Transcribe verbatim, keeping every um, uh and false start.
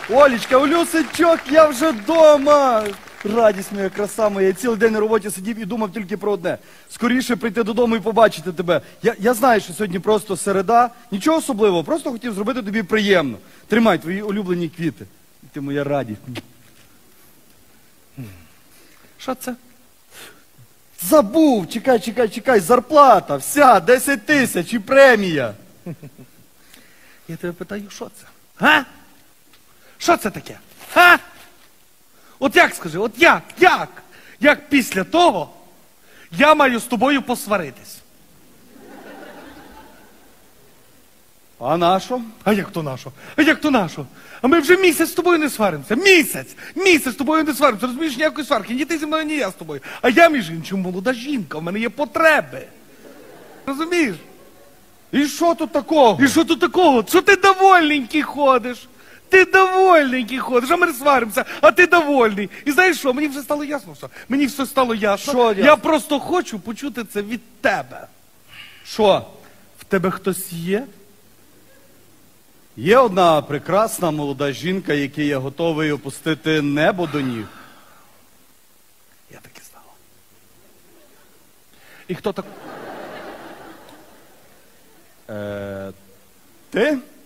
Олечка, Олюсечок, я вже вдома. Радість моя, краса моя. Я цілий день на роботі сидів і думав тільки про одне. Скоріше прийти додому і побачити тебе. Я, я знаю, що сьогодні просто середа. Нічого особливого, просто хотів зробити тобі приємно. Тримай твої улюблені квіти. Ти моя радість. Що це? Забув, чекай, чекай, чекай, зарплата, вся, десять тисяч і премія. Я тебе питаю, що це? Га? Що це таке? Га? От як скажи, от як, як? Як після того я маю з тобою посваритись? А на що? А як то нашо? А як то нашо? А ми вже місяць з тобою не сваримося. Місяць! Місяць з тобою не сваримося. Розумієш, ніякої сварки. Ні ти зі мною, ні я з тобою. А я, між іншим, молода жінка. В мене є потреби. Розумієш? І що тут такого? І що тут такого? Що ти довольненький ходиш? Ти довольненький ходиш, а ми не сваримося, а ти довольний. І знаєш що, мені вже стало ясно все. Мені все стало ясно. Що ясно? Я просто хочу почути це від тебе. Що? В тебе хтось є? Є одна прекрасна молода жінка, якій я готовий опустити небо до ніг. Я так і знала. І хто так? Е, ти?